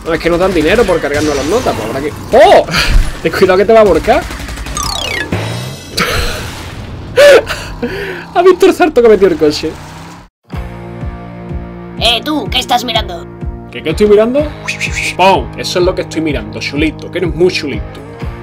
No, es que nos dan dinero por cargarnos las notas, pues habrá que... ¡Oh! Ten cuidado que te va a volcar. ¿Has visto el salto que metió el coche? Tú, ¿qué estás mirando? ¿Qué estoy mirando? ¡Pum! Eso es lo que estoy mirando, chulito, que eres muy chulito.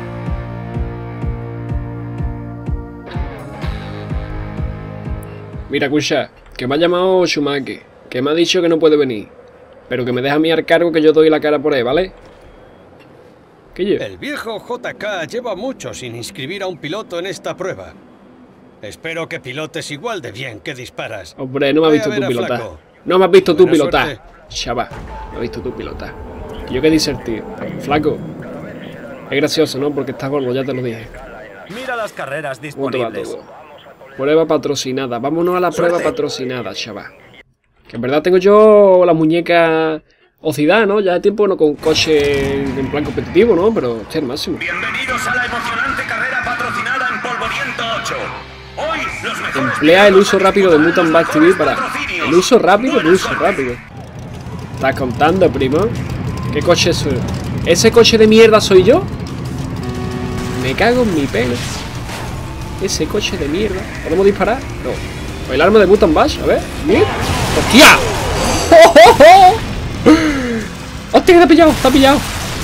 Mira, escucha, que me ha llamado Shumake, que me ha dicho que no puede venir, pero que me deja a mí al cargo, que yo doy la cara por él, ¿vale? ¿Qué lleva? El viejo JK lleva mucho sin inscribir a un piloto en esta prueba. Espero que pilotes igual de bien que disparas. Hombre, no me has visto tú pilotar. No me has visto tú pilotar. Chaval, no me has visto tú pilotar. Yo qué dice el tío. Flaco. Es gracioso, ¿no? Porque estás gordo, ya te lo dije. Mira las carreras disponibles. Prueba patrocinada. Vámonos a la prueba patrocinada, chaval. Que en verdad tengo yo la muñeca oxidada, ¿no? Ya de tiempo no con coche en plan competitivo, ¿no? Pero este es el máximo. Bienvenidos a la emocionante carrera patrocinada en Polvoriento 8. Hoy los mejores... Emplea el uso rápido de Mutant Back TV para... El uso rápido, el uso rápido. ¿Estás contando, primo? ¿Qué coche soy? ¿Ese coche de mierda soy yo? Me cago en mi pelo. Ese coche de mierda. ¿Podemos disparar? No. El arma de Mutant Bash, a ver. Mira. ¡Hostia! ¡Oh, oh, oh! ¡Hostia, que te ha pillado! ¡Te ha pillado!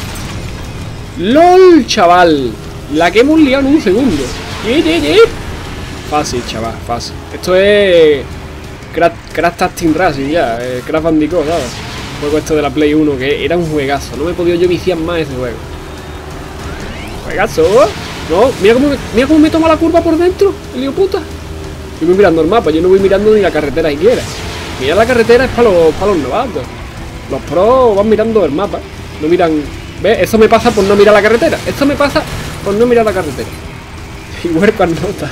¡Lol, chaval! La que hemos liado en un segundo. Fácil, chaval, fácil. Esto es... Crash Team Racing ya. Crash Bandicoot, ¿sabes? Juego esto de la Play 1, que era un juegazo. No me he podido yo viciar más ese juego. ¡Juegazo! No, mira cómo me toma la curva por dentro, el lío puta. Yo voy mirando el mapa, yo no voy mirando ni la carretera siquiera. Mira, la carretera es para los novatos. Los pros van mirando el mapa. No miran... ¿Ves? Eso me pasa por no mirar la carretera. Esto me pasa por no mirar la carretera. Y huerco al nota.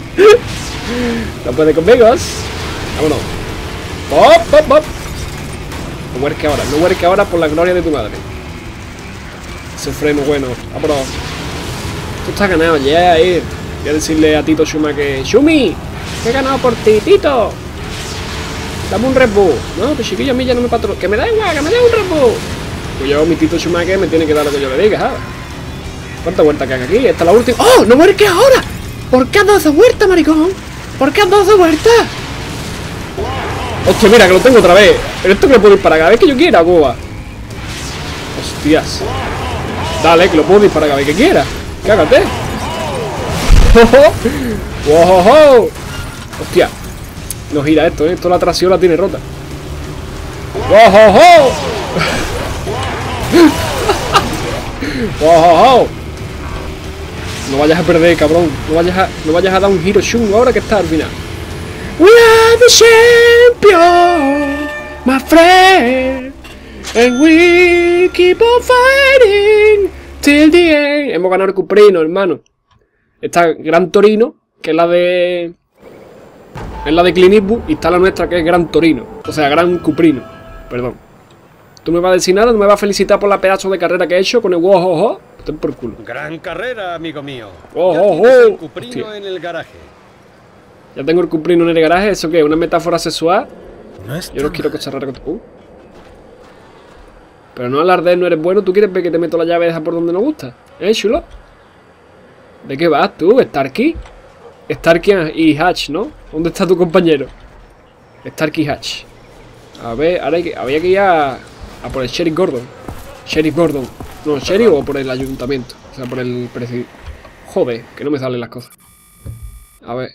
No puede conmigo. Vámonos. ¡Pop, pop, pop! No huerque ahora por la gloria de tu madre. Ese freno bueno. Vámonos. Esto está ganado, ya, Voy a decirle a Tito Shuma que... ¡Shumi! ¡Que he ganado por ti, Tito! Dame un Red Bull. No, pues chiquillo, a mí ya no me patrocina. ¡Que me da igual, que me dé un Red Bull! Pues yo, mi Tito Shuma, que me tiene que dar lo que yo le diga, ¿sabes? ¿Cuántas vueltas que haga aquí? Esta es la última. ¡Oh! ¡No huerque ahora! ¿Por qué has dado esa vuelta, maricón? ¿Por qué has dado esa vuelta? Hostia, mira, que lo tengo otra vez. Pero esto que lo puedo disparar cada vez que yo quiera, Cuba. Hostias. Dale, que lo puedo disparar cada vez que quiera. Cágate. ¡Wow! Hostia. No gira esto, ¿eh? Esto la tracción la tiene rota. ¡Wow! ¡Wow! No vayas a perder, cabrón. No vayas a dar un giro chungo ahora que está al final. We are the champions, my friend, and we keep on fighting till the end. Hemos ganado el Cuprino, hermano. Está Gran Torino, que es la de... Es la de Clint Eastwood, y está la nuestra, que es Gran Torino. O sea, Gran Cuprino. Perdón. ¿Tú me vas a decir nada? ¿No me vas a felicitar por la pedazo de carrera que he hecho con el wow? Ten por culo. Gran carrera, amigo mío. El Cuprino en el garaje. Ya tengo el Cuprino en el garaje. ¿Eso qué? ¿Una metáfora sexual? Yo no quiero cosas raras con tu... Pero no alardes, no eres bueno. ¿Tú quieres ver que te meto la llave esa por donde no gusta? Chulo? ¿De qué vas tú? ¿Starkey? Starkey y Hatch, ¿no? ¿Dónde está tu compañero? Starkey y Hatch. A ver, ahora había que ir a por el Sheriff Gordon. Sheriff Gordon. No, Sheriff o por el ayuntamiento. O sea, por el presidente. Joder, que no me salen las cosas. A ver.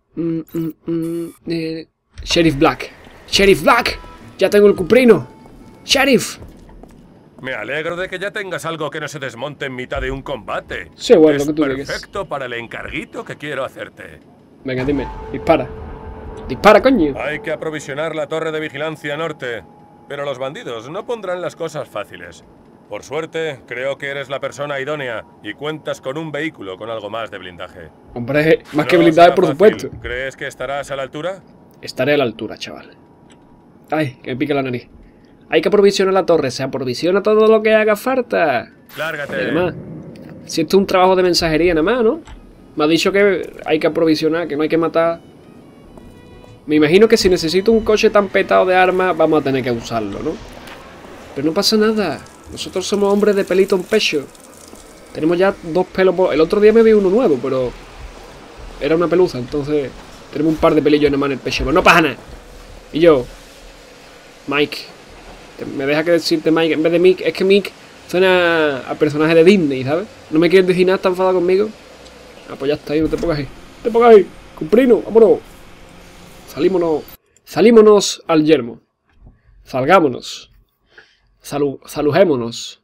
Sheriff Black. Sheriff Black. Ya tengo el Cuprino. Sheriff. Me alegro de que ya tengas algo que no se desmonte en mitad de un combate. Sí, bueno, lo que tú digas. Perfecto para el encarguito que quiero hacerte. Venga, dime. Dispara. Dispara, coño. Hay que aprovisionar la torre de vigilancia norte. Pero los bandidos no pondrán las cosas fáciles. Por suerte, creo que eres la persona idónea y cuentas con un vehículo con algo más de blindaje. Hombre, más que blindaje, por supuesto. ¿Crees que estarás a la altura? Estaré a la altura, chaval. Ay, que me pica la nariz. Hay que aprovisionar la torre. Se aprovisiona todo lo que haga falta. Lárgate. Además, si esto es un trabajo de mensajería nada más, ¿no? Me ha dicho que hay que aprovisionar, que no hay que matar. Me imagino que si necesito un coche tan petado de armas, vamos a tener que usarlo, ¿no? Pero no pasa nada. Nosotros somos hombres de pelito en pecho. Tenemos ya 2 pelos por... El otro día me vi uno nuevo, pero... Era una peluza, entonces... Tenemos un par de pelillos en el pecho. Pero no pasa nada. Y yo... Mike. Me deja que decirte Mike en vez de Mick. Es que Mick suena a personaje de Disney, ¿sabes? No me quieres decir nada, ¿estás enfadado conmigo? Ah, pues ya está ahí, no te pongas ahí. No te pongas ahí. Cumprino, vámonos. Salímonos al yermo. Salgámonos. Salujémonos.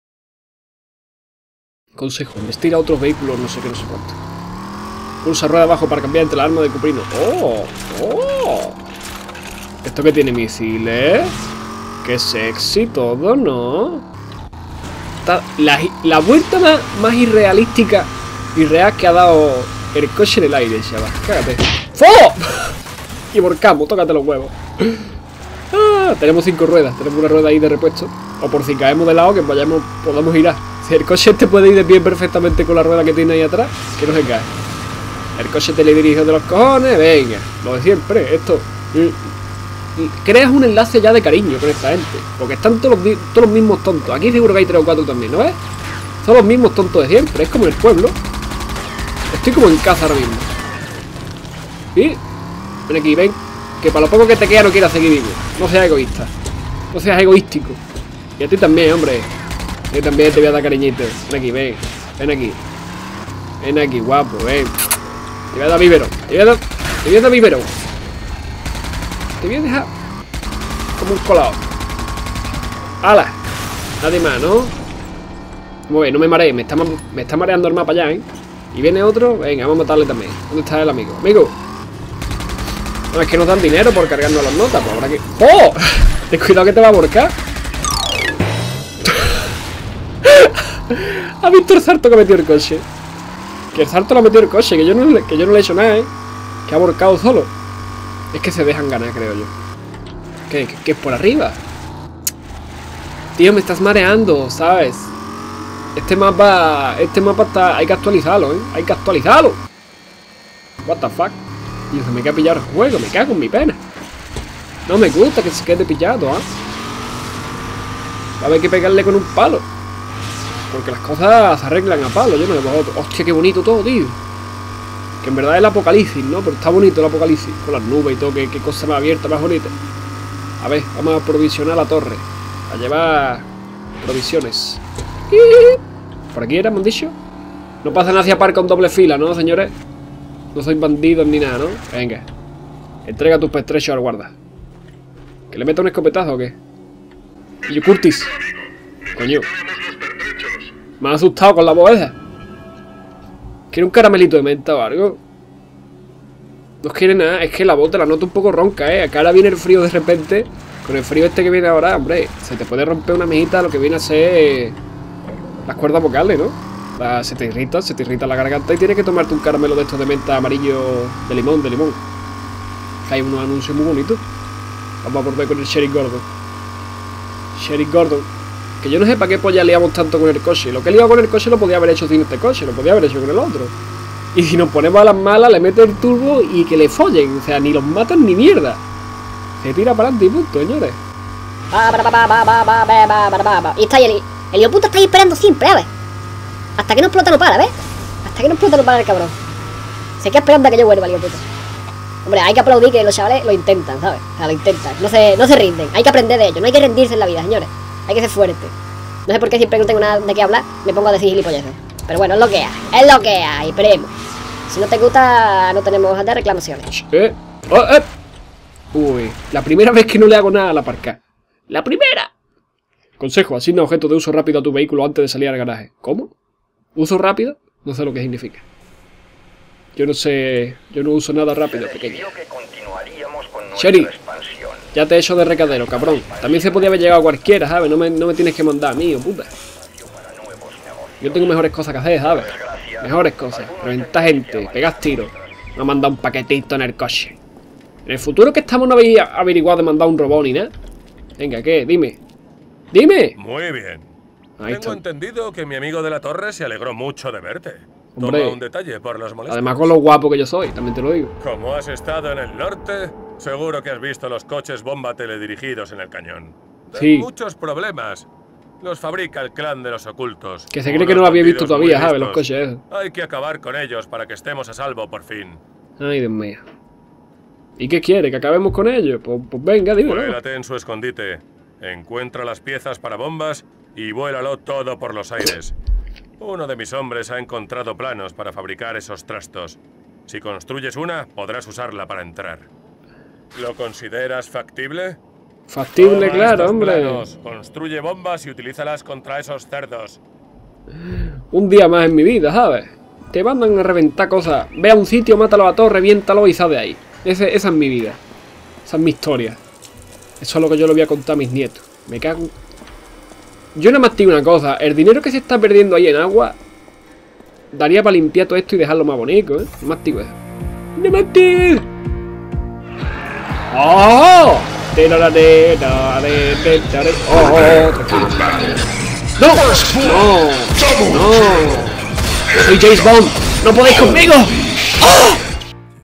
Consejo, investir a otros vehículos, no sé qué, no sé cuánto. Pulsa rueda abajo para cambiar entre el arma de Cuprino. ¡Oh! ¡Oh! ¿Esto que tiene misiles? ¡Qué sexy todo, ¿no? La vuelta más irrealística y real que ha dado el coche en el aire, chaval. Cágate. ¡Oh! Y volcamos, tócate los huevos. Ah, tenemos 5 ruedas, tenemos una rueda ahí de repuesto. O por si caemos de lado, que podamos girar. Si el coche este puede ir de pie perfectamente con la rueda que tiene ahí atrás, que no se cae. El coche teledirigido de los cojones, venga, lo de siempre, esto. Creas un enlace ya de cariño con esta gente, porque están todos los mismos tontos. Aquí seguro que hay 3 o 4 también, ¿no ves? Son los mismos tontos de siempre, es como en el pueblo. Estoy como en casa ahora mismo. ¿Sí? Ven aquí, ven. Que para lo poco que te queda no quieras seguir vivo. No seas egoísta. No seas egoístico. Y a ti también, hombre. Yo también te voy a dar cariñito. Ven aquí, ven. Ven aquí. Ven aquí, guapo, ven. Te voy a dar vivero. Te voy a dar vivero. Te voy a dejar como un colado. ¡Hala! Nadie más, ¿no? Como ves, no me marees. Me está mareando el mapa ya, ¿eh? Y viene otro. Venga, vamos a matarle también. ¿Dónde está el amigo? ¡Amigo! No, es que nos dan dinero por cargarnos las notas. Pues habrá que... ¡Oh! Ten cuidado que te va a volcar. ¿Has visto el salto que ha metido el coche? Que el salto lo ha metido el coche. Que yo no le he hecho nada, ¿eh? Que ha volcado solo. Es que se dejan ganar, creo yo. ¿Qué es por arriba? Tío, me estás mareando, ¿sabes? Este mapa está... Hay que actualizarlo, ¿eh? Hay que actualizarlo. What the fuck. Y se me queda pillado el juego, me cago en mi pena. No me gusta que se quede pillado, ¿ah? Va a haber que pegarle con un palo. Porque las cosas se arreglan a palo, yo no de vosotros. Hostia, qué bonito todo, tío. Que en verdad es el apocalipsis, ¿no? Pero está bonito el apocalipsis. Con las nubes y todo, qué cosa más abierta, más bonita. A ver, vamos a provisionar la torre. A llevar provisiones. ¿Por aquí era, me han dicho? No pasan hacia parca en doble fila, ¿no, señores? No sois bandidos ni nada, ¿no? Venga. Entrega tus pertrechos al guarda. ¿Que le meta un escopetazo o qué? Y yo, Curtis. Coño. Me ha asustado con la voz esa. ¿Quiere un caramelito de menta o algo? No quiere nada. Es que la voz te la noto un poco ronca, ¿eh? Acá ahora viene el frío de repente. Con el frío este que viene ahora, hombre. Se te puede romper una mejita lo que viene a ser... las cuerdas vocales, ¿no? Se te irrita la garganta y tienes que tomarte un caramelo de estos de menta amarillo de limón. Que hay unos anuncios muy bonitos. Vamos a volver con el Sheriff Gordon. Sheriff Gordon. Que yo no sé para qué polla liamos tanto con el coche. Lo que he liado con el coche lo podía haber hecho sin este coche, lo podía haber hecho con el otro. Y si nos ponemos a las malas, le mete el turbo y que le follen. O sea, ni los matan ni mierda. Se tira para adelante y punto, señores. Y está ahí el hijo puta está ahí esperando siempre, ¿sabes? Hasta que no explota no para, ¿ves? Hasta que no explota no para el cabrón. Se queda esperando a que yo vuelva el hijo puta. Hombre, hay que aplaudir que los chavales lo intentan, ¿sabes? O sea, lo intentan, no se rinden. Hay que aprender de ellos, no hay que rendirse en la vida, señores. Hay que ser fuerte. No sé por qué siempre que no tengo nada de qué hablar me pongo a decir gilipolleces. Pero bueno, es lo que hay. Es lo que hay, esperemos. Si no te gusta, no tenemos hojas de reclamaciones. Uy, la primera vez que no le hago nada a la parca. ¡La primera! Consejo, asigna objeto de uso rápido a tu vehículo antes de salir al garaje. ¿Cómo? ¿Uso rápido? No sé lo que significa. Yo no sé... Yo no uso nada rápido, pequeño. Sherry, ya te he hecho de recadero, cabrón. También se podía haber llegado a cualquiera, ¿sabes? No me tienes que mandar a mí, oh puta. Yo tengo mejores cosas que hacer, ¿sabes? Mejores cosas. Reventar gente, pegar tiros. Me ha mandado un paquetito en el coche. En el futuro que estamos no habéis averiguado de mandar un robot ni nada. Venga, ¿qué? Dime. ¡Dime! Muy bien. Ahí Tengo está. entendido que mi amigo de la torre se alegró mucho de verte. Hombre. Toma un detalle por las molestias. Además con lo guapo que yo soy, también te lo digo. Como has estado en el norte, seguro que has visto los coches bomba teledirigidos en el cañón. Dan Sí. muchos problemas. Los fabrica el clan de los ocultos. Que se cree que no lo había visto todavía, ¿sabes? Los coches esos. Hay que acabar con ellos para que estemos a salvo por fin. Ay, Dios mío. ¿Y qué quiere? ¿Que acabemos con ellos? Pues venga, dímelo. Vuélate en su escondite. Encuentra las piezas para bombas y vuélalo todo por los aires. Uno de mis hombres ha encontrado planos para fabricar esos trastos. Si construyes una, podrás usarla para entrar. ¿Lo consideras factible? Factible, Toma claro, estos hombre. planos, construye bombas y utilízalas contra esos cerdos. Un día más en mi vida, ¿sabes? Te mandan a reventar cosas. Ve a un sitio, mátalo a todos, reviéntalo y sal de ahí. Esa es mi vida. Esa es mi historia. Eso es lo que yo le voy a contar a mis nietos. Me cago en... Yo nada más te digo una cosa. El dinero que se está perdiendo ahí en agua daría para limpiar todo esto y dejarlo más bonito, ¿eh? No más digo eso. ¡No más digo! ¡Oh! ¡Oh! ¡No! ¡No! ¡No! ¡Soy James Bond! ¡No podéis conmigo! ¡Oh!